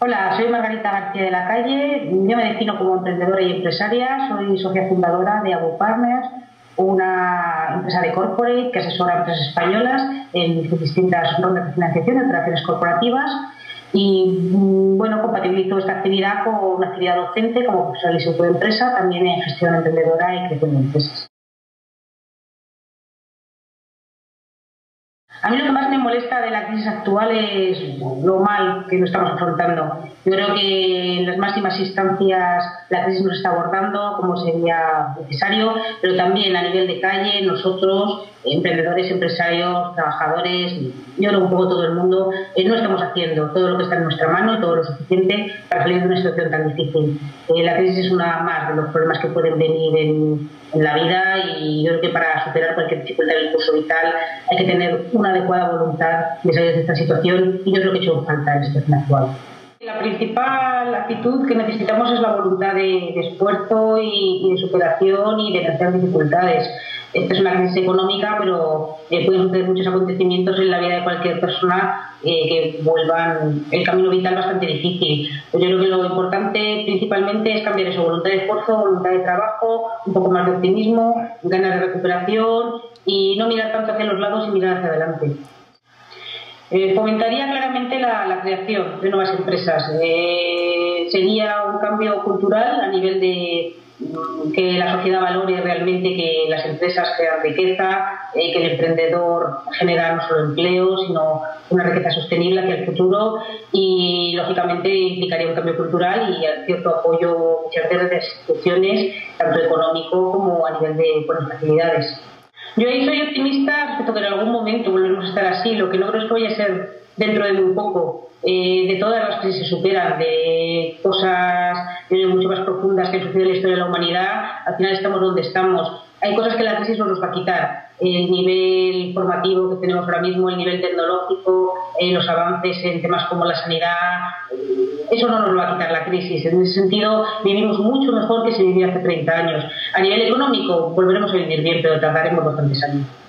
Hola, soy Margarita García de la Calle. Yo me defino como emprendedora y empresaria. Soy socia fundadora de Abu Partners, una empresa de corporate que asesora a empresas españolas en sus distintas rondas de financiación de operaciones corporativas. Y bueno, compatibilizo esta actividad con una actividad docente como profesora de de empresa, también en gestión emprendedora y creación de empresas. A mí lo que más me molesta de la crisis actual es lo mal que lo estamos afrontando. Yo creo que en las máximas instancias la crisis nos está abordando como sería necesario, pero también a nivel de calle, nosotros, emprendedores, empresarios, trabajadores, yo creo un poco todo el mundo, no estamos haciendo todo lo que está en nuestra mano y todo lo suficiente para salir de una situación tan difícil. La crisis es una más de los problemas que pueden venir en la vida y yo creo que para superar cualquier dificultad del curso vital hay que tener una adecuada voluntad de salir de esta situación y yo creo que he hecho falta en la situación actual. La principal actitud que necesitamos es la voluntad de esfuerzo y de superación y de vencer dificultades. Esta es una crisis económica, pero pueden suceder muchos acontecimientos en la vida de cualquier persona que vuelvan el camino vital bastante difícil. Yo creo que lo importante principalmente es cambiar eso, voluntad de esfuerzo, voluntad de trabajo, un poco más de optimismo, ganas de recuperación y no mirar tanto hacia los lados y mirar hacia adelante. Fomentaría claramente la creación de nuevas empresas. Sería un cambio cultural a nivel de que la sociedad valore realmente que las empresas crean riqueza, que el emprendedor genera no solo empleo, sino una riqueza sostenible hacia el futuro y, lógicamente, implicaría un cambio cultural y cierto apoyo muchas veces de instituciones, tanto económico como a nivel de buenas facilidades. Yo ahí soy optimista respecto a que en algún momento volveremos a estar así. Lo que no creo es que vaya a ser dentro de muy poco. De todas las crisis se superan, de cosas mucho más profundas que han sucedido en la historia de la humanidad, al final estamos donde estamos. Hay cosas que la crisis no nos va a quitar. El nivel formativo que tenemos ahora mismo, el nivel tecnológico, los avances en temas como la sanidad, eso no nos lo va a quitar la crisis. En ese sentido, vivimos mucho mejor que se vivía hace 30 años. A nivel económico, volveremos a vivir bien, pero tardaremos bastantes años.